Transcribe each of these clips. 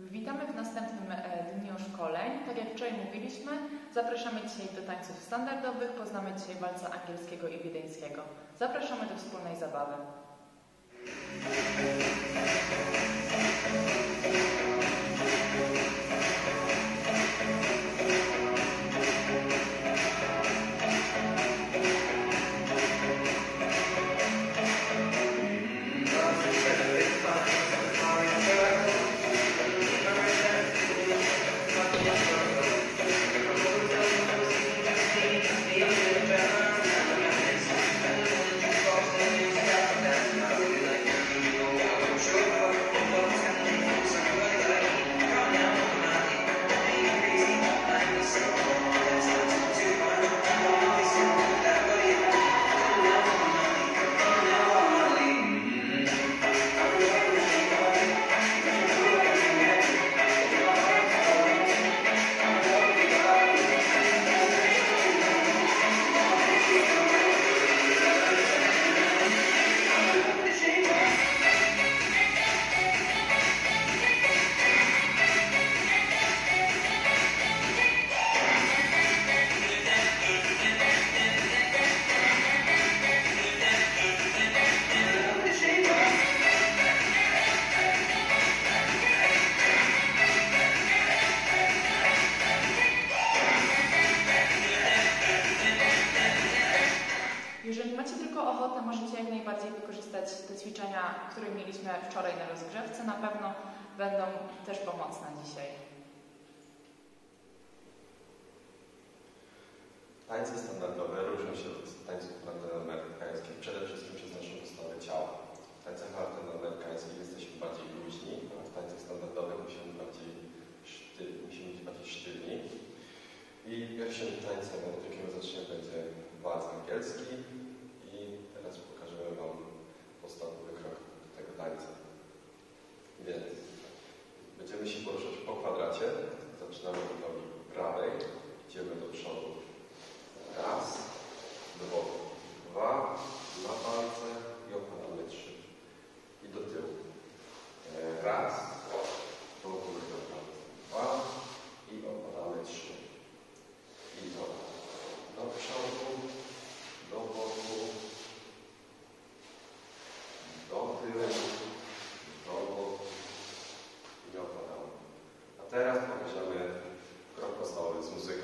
Witamy w następnym dniu szkoleń. Tak jak wczoraj mówiliśmy, zapraszamy dzisiaj do tańców standardowych, poznamy dzisiaj walca angielskiego i wiedeńskiego. Zapraszamy do wspólnej zabawy. Jeżeli macie tylko ochotę, możecie jak najbardziej wykorzystać te ćwiczenia, które mieliśmy wczoraj na rozgrzewce. Na pewno będą też pomocne dzisiaj. Tańce standardowe różnią się od tańców latynoamerykańskich przede wszystkim przez naszą postawę ciała. W tańcach latynoamerykańskich jesteśmy bardziej luźni, a w tańcach standardowych musimy być bardziej sztywni. I pierwszym tańcem, od jakiego zaczniemy, będzie walc angielski i teraz pokażemy Wam podstawowy krok do tego tańca. Więc będziemy się poruszać po kwadracie. Zaczynamy od nogi prawej, idziemy do przodu. Raz, dwa, na palce i opadamy 3. I do tyłu. Raz, do góry do palca. 2 i opadamy 3. I do przodu, do boku, do tyłu, do boku i opadamy. A teraz pokażemy krok podstawowy z muzyką.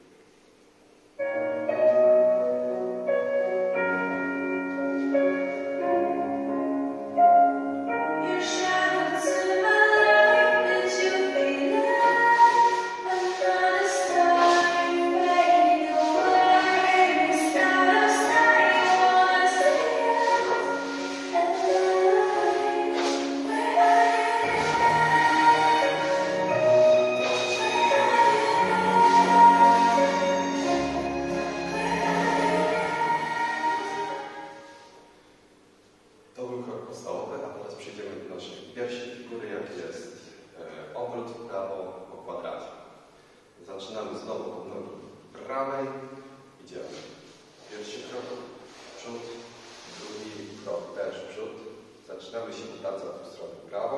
To był krok podstawowy, a teraz przejdziemy do naszej pierwszej figury, jak jest obrót w prawo po kwadracie. Zaczynamy znowu od nogi prawej, idziemy. Pierwszy krok w przód, drugi krok też w przód. Zaczynamy się obracać w stronę prawą,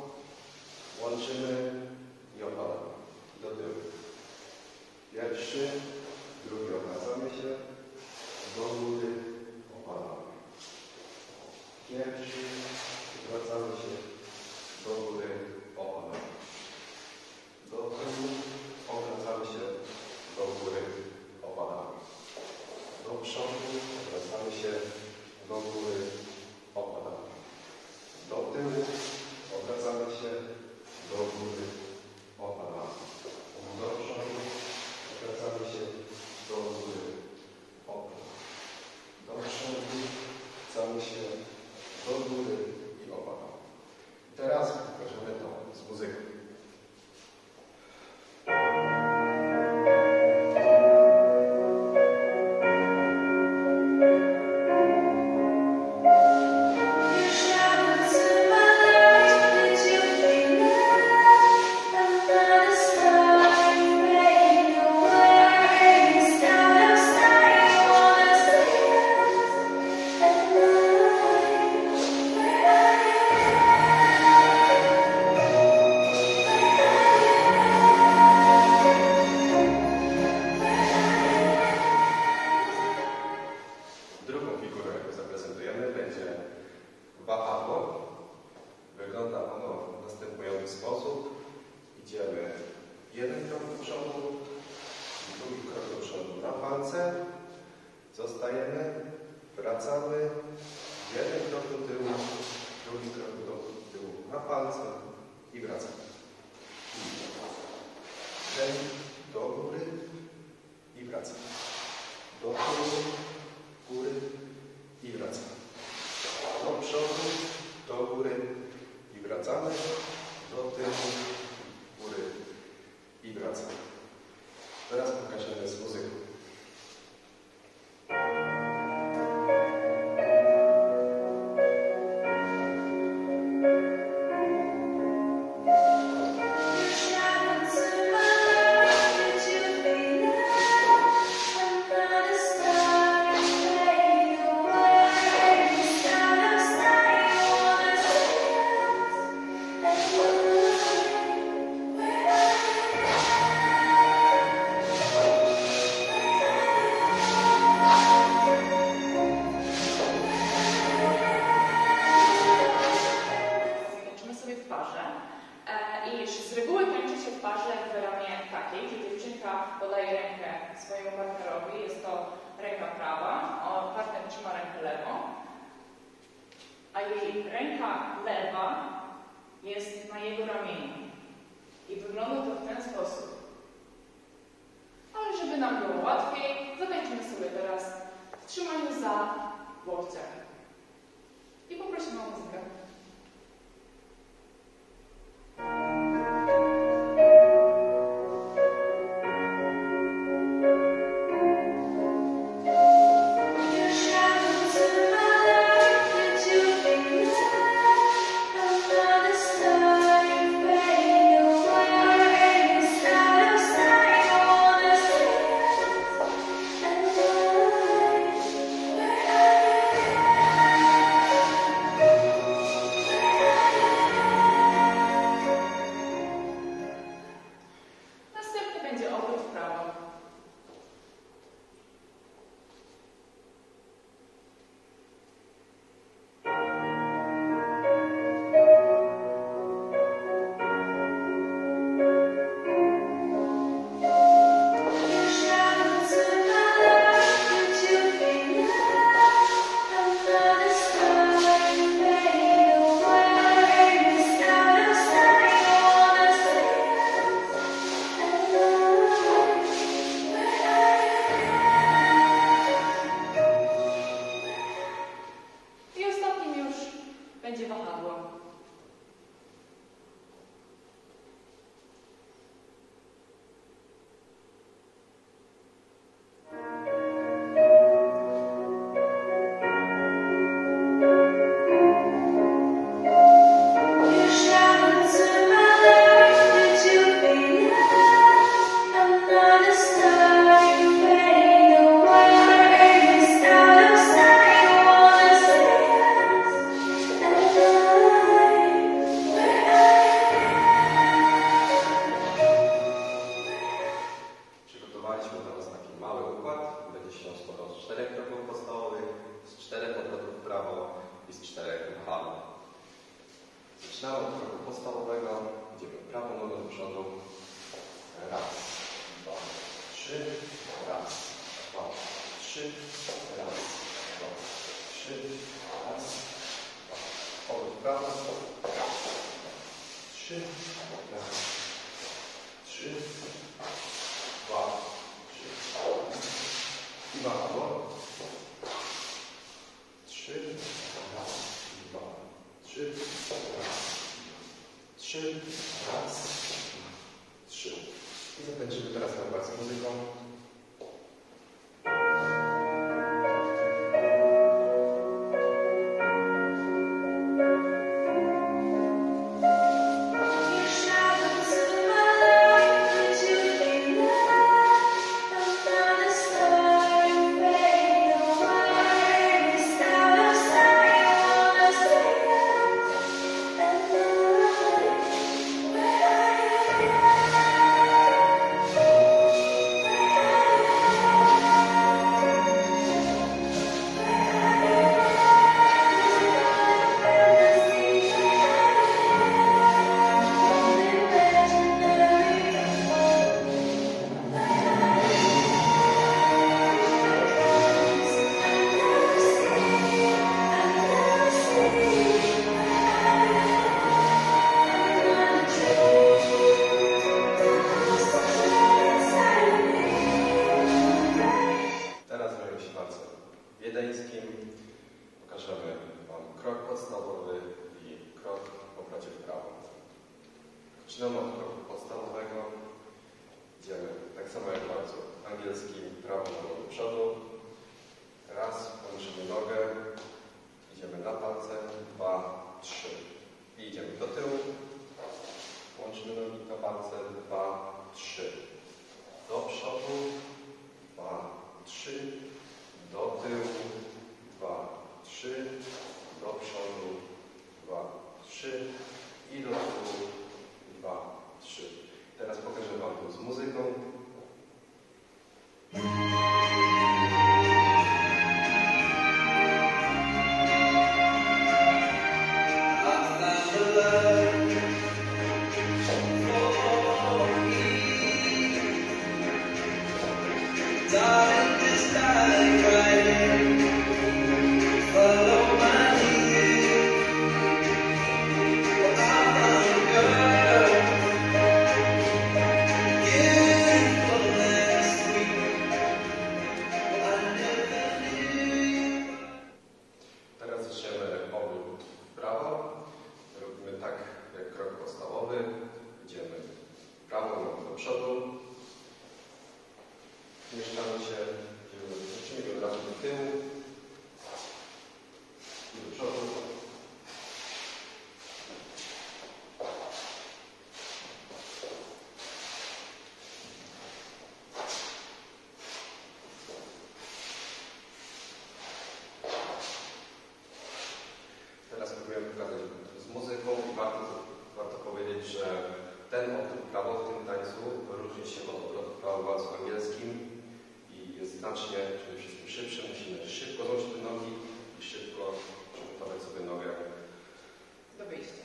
łączymy i opadamy do tyłu. Pierwszy, drugi obracamy się, do góry, opadamy. Pierwszy, wracamy się do góry, opadamy. Do tyłu, obracamy się do góry, opadamy. Do przodu, wracamy się do góry, opadamy. Do tyłu, obracamy się do góry, opadamy. Do przodu, wracamy się do góry, opadamy. Do przodu, wracamy się do góry i opadamy. Teraz pokażemy to z muzyką. Where do przodu na palce, zostajemy, wracamy, jeden krok do tyłu, drugi krok do tyłu na palce i wracamy. Ręki do góry i wracamy. Do tyłu, góry i wracamy. Do przodu, do góry i wracamy. Do tyłu, góry i wracamy. Teraz pokażemy z muzyką. Podaje rękę swojemu partnerowi, jest to ręka prawa, partner trzyma rękę lewą, a jej ręka lewa jest na jego ramieniu. I wygląda to w ten sposób. Ale żeby nam było łatwiej, zatańczymy sobie teraz w trzymaniu za łokcie. I poprosimy o muzykę. Zaczynamy od kroku podstawowego, idziemy prawą nogą do przodu. Raz, dwa, trzy, raz, dwa, trzy, raz, dwa, trzy, raz, dwa. Obrót prawo, raz, trzy, raz, trzy, dwa, trzy, i prawo. Trzy, raz, dwa, trzy, raz, trzy, raz, trzy. I zakończymy teraz na z muzyką. Zaczynamy od kroku podstawowego. Idziemy tak samo jak w bardzo angielskim, prawą nogą do przodu. Raz, łączymy nogę. Idziemy na palce. 2, 3. I idziemy do tyłu. Łączymy nogi na palce. 2, 3. Do przodu. 2, 3. Do tyłu. 2, 3. Do przodu. 2, 3. I do tyłu. 2, 3. Teraz pokażę Wam to z muzyką. Zmieszczamy się, wrócimy od razu do tyłu i do przodu. Teraz próbujemy pokazać z muzyką i warto powiedzieć, że ten obrót prawo w tym tańcu różni się od obrotu prawo w walcu angielskim. Jest znacznie przede wszystkim szybszy, musimy szybko złączyć te nogi i szybko przygotować sobie nogę do wyjścia.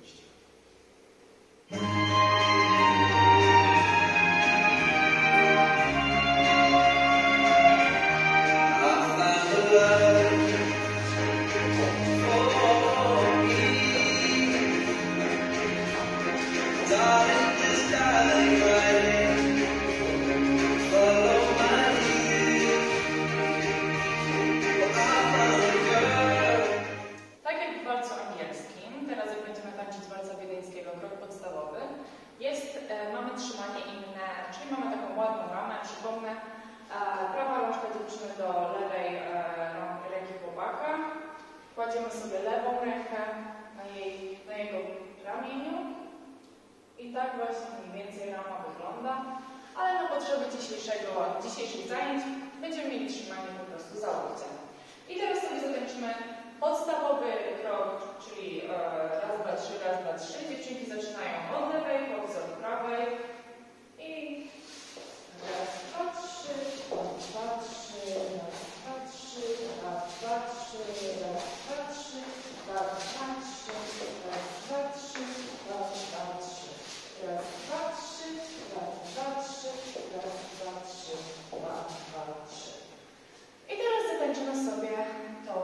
Mamy trzymanie inne, czyli mamy taką ładną ramę. Przypomnę, prawa rączka dziewczyny do lewej ręki chłopaka. Kładziemy sobie lewą rękę na jego ramieniu. I tak właśnie mniej więcej rama wygląda. Ale na potrzeby dzisiejszych zajęć będziemy mieli trzymanie po prostu za łokcie. I teraz sobie zatańczymy podstawowy krok, czyli raz, dwa, trzy, raz, dwa, trzy. Dziewczynki zaczynają od lewej, po wzór prawej. I raz, dwa, trzy, raz, dwa, trzy, raz, dwa, trzy, raz, dwa, trzy, raz, dwa, trzy, raz, dwa, trzy, raz, dwa, trzy, raz, dwa, trzy, raz, dwa, trzy, raz, dwa, trzy, raz, dwa, trzy, raz, dwa, trzy. I teraz zatańczymy sobie to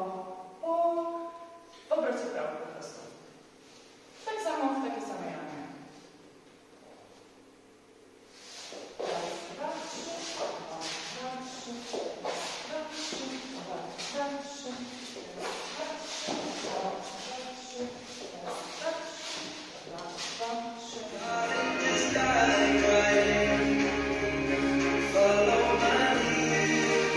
w obrocie prawo po prostu. Tak samo w takiej samej ramie. Raz, dwa, trzy, raz, dwa, trzy, raz, dwa, trzy, raz, dwa, trzy, raz, dwa, trzy, raz, dwa, trzy, raz, dwa, trzy, raz, dwa, trzy. Follow my lead.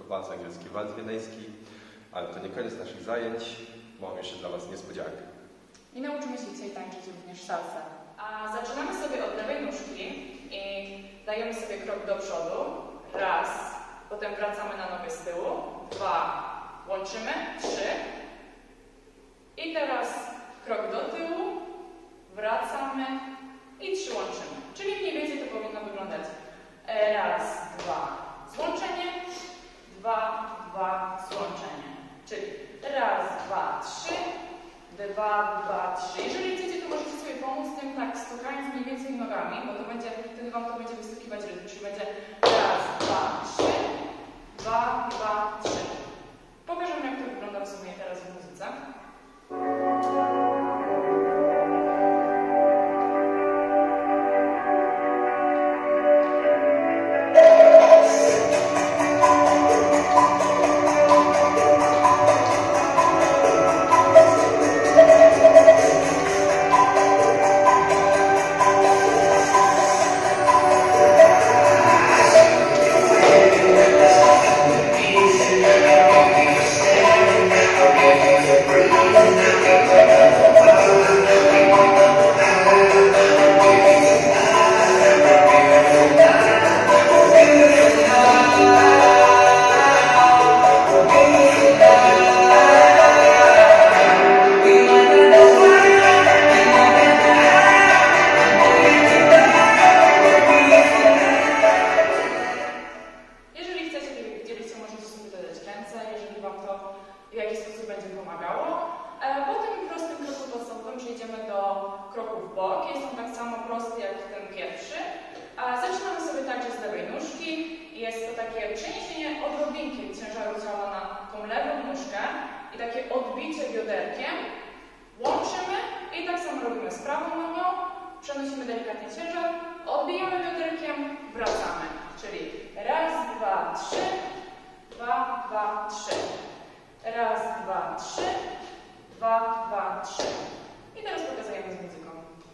walc angielski, walc wiedeński, ale to nie koniec naszych zajęć, mam jeszcze dla Was niespodziankę. I nauczymy się dzisiaj tańczyć również salsę. A zaczynamy sobie od lewej nóżki i dajemy sobie krok do przodu. Raz, potem wracamy na nogę z tyłu. 2, łączymy. 3. I teraz krok do tyłu, wracamy i 3 łączymy. Czyli mniej więcej to powinno wyglądać. Raz, 2, złączenie. 2, 2, złączenie. Czyli raz, 2, 3. 2, 2, 3. Jeżeli chcecie, to możecie sobie pomóc tym tak stukając mniej więcej nogami, bo to będzie, wtedy Wam to będzie wystukiwać rytm. Czyli będzie raz, 2, 3, 2, 2, 3. Pokażę Wam, jak to wygląda w sumie teraz w muzyce. Przenosimy delikatnie ciężar, odbijamy bioderkiem, wracamy. Czyli raz, 2, 3, 2, 2, 3. Raz, 2, 3, 2, 2, 3. I teraz pokazujemy z muzyką.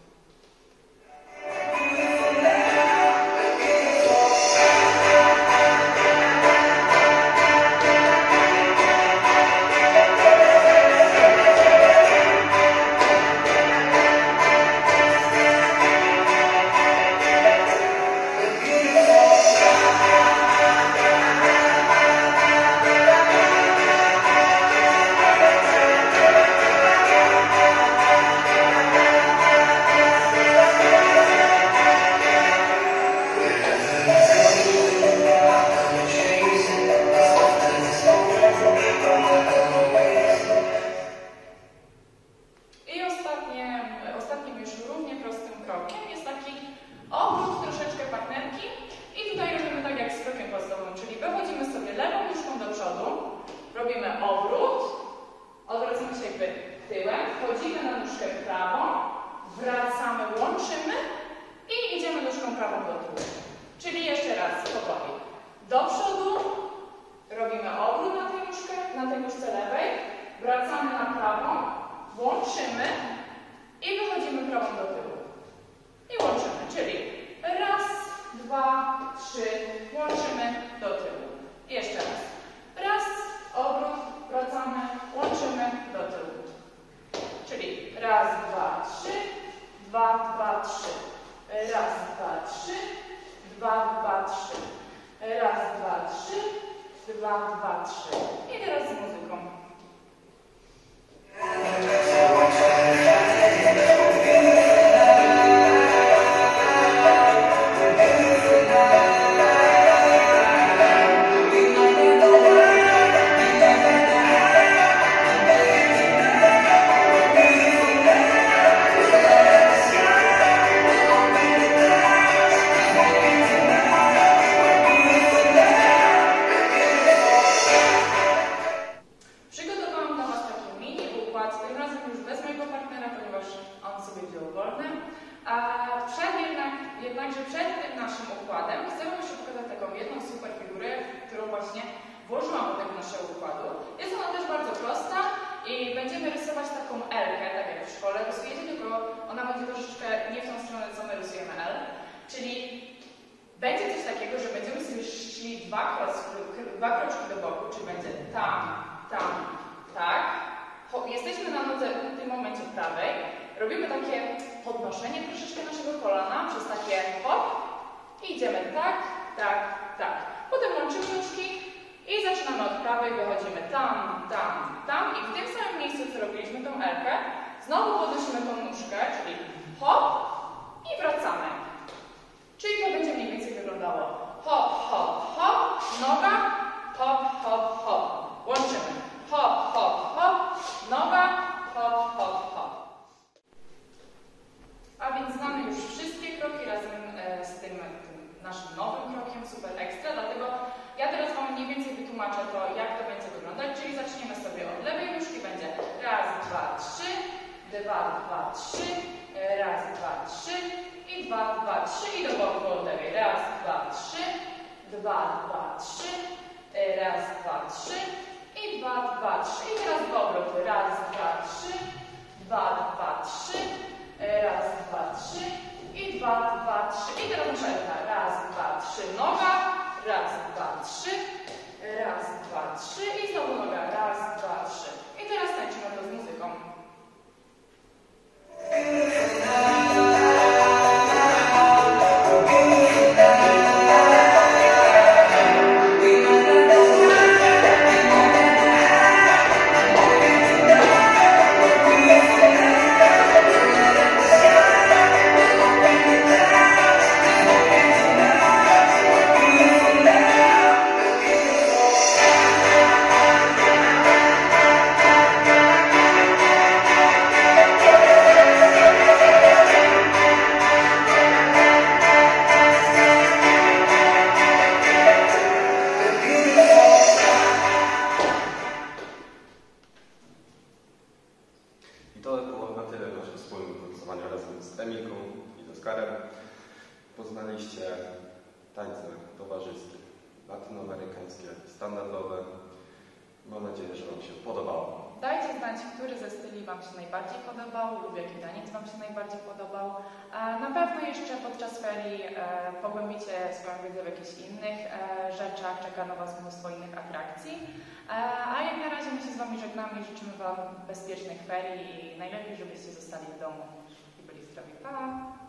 Wracamy na prawą, łączymy i wychodzimy prawą do tyłu. I łączymy, czyli raz, 2, 3, łączymy do tyłu. Jeszcze raz. Raz, obrót, wracamy, łączymy do tyłu. Czyli raz, 2, 3, 2, 2, 3. Raz, 2, 3, 2, 2, 3. Raz, 2, 3, 2, 2, 3. I teraz z muzyką. Jednakże przed tym naszym układem chcemy jeszcze pokazać taką jedną super figurę, którą właśnie włożyłam do tego naszego układu. Jest ona też bardzo prosta i będziemy rysować taką L-kę, tak jak w szkole rysujecie, tylko ona będzie troszeczkę nie w tą stronę, co my rysujemy L. Czyli będzie coś takiego, że będziemy sobie szli dwa kroczki do boku. tam, tak. Jesteśmy na nodze w tym momencie prawej. Robimy takie podnoszenie troszeczkę naszego kolana przez takie hop i idziemy tak. Potem łączymy nóżki i zaczynamy od prawej, wychodzimy tam i w tym samym miejscu, co robiliśmy tą elkę, znowu podnosimy tą nóżkę, czyli hop i wracamy. Czyli to będzie mniej więcej wyglądało hop, hop, hop, noga, hop, hop, hop. Łączymy. Hop, hop, hop, noga, hop, hop, hop. A więc znamy już wszystkie kroki razem z tym naszym nowym krokiem, super ekstra, dlatego ja teraz Wam mniej więcej wytłumaczę to, jak to będzie wyglądać, czyli zaczniemy sobie od lewej nóżki, będzie raz, dwa, trzy, dwa, dwa, trzy, raz, dwa, trzy i dwa, dwa, trzy i do boku od lewej, raz, dwa, trzy, dwa, dwa, trzy, raz, dwa, trzy i dwa, dwa, trzy i teraz w obrót, raz, dwa, trzy, dwa, dwa, trzy, raz, dwa, trzy i dwa, dwa, trzy i teraz przerwa, raz, dwa, trzy, noga, raz, dwa, trzy, raz, dwa, trzy i znowu noga, raz, dwa, trzy i teraz tańczymy to z muzyką. Poznaliście tańce towarzyskie, latynoamerykańskie, standardowe. Mam nadzieję, że Wam się podobało. Dajcie znać, który ze styli Wam się najbardziej podobał lub jaki taniec Wam się najbardziej podobał. Na pewno jeszcze podczas ferii pogłębicie swoją wiedzę w jakichś innych rzeczach, czeka na Was mnóstwo innych atrakcji. A jak na razie my się z Wami żegnamy i życzymy Wam bezpiecznych ferii i najlepiej, żebyście zostali w domu i byli zdrowi. Pa!